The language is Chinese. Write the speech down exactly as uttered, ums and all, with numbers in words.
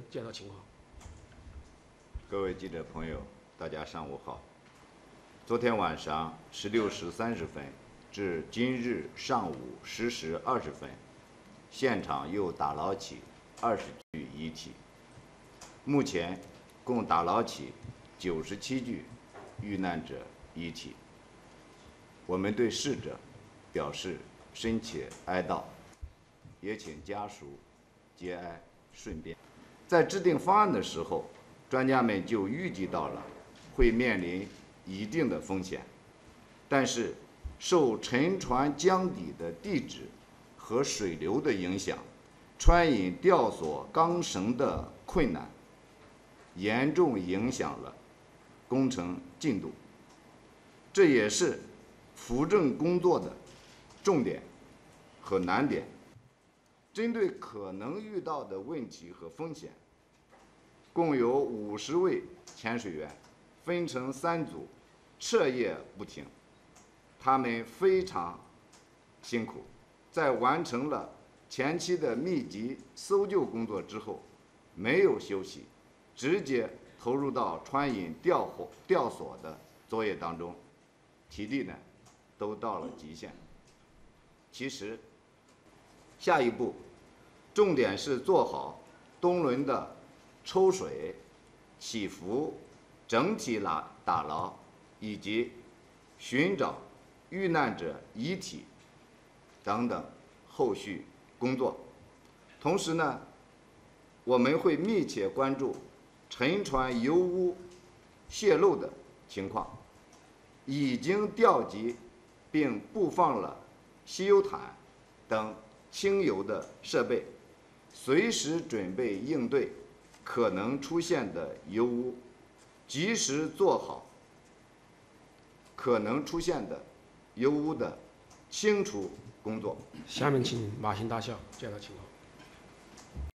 介绍情况。 各位记者朋友，大家上午好。昨天晚上十六时三十分至今日上午十时二十分，现场又打捞起二十具遗体，目前共打捞起九十七具遇难者遗体。我们对逝者表示深切哀悼，也请家属节哀顺变。在制定方案的时候，专家们就预计到了会面临一定的风险，但是受沉船江底的地质和水流的影响，穿引吊索钢绳的困难，严重影响了工程进度。这也是扶正工作的重点和难点。针对可能遇到的问题和风险，共有五十位潜水员分成三组，彻夜不停。他们非常辛苦，在完成了前期的密集搜救工作之后，没有休息，直接投入到穿引吊火吊索的作业当中，体力呢都到了极限。其实，下一步重点是做好东轮的抽水、起伏、整体打打捞以及寻找遇难者遗体等等后续工作。同时呢，我们会密切关注沉船油污泄漏的情况，已经调集并布放了吸油毯等清油的设备，随时准备应对可能出现的油污，及时做好可能出现的油污的清除工作。 下面请马新大校介绍情况。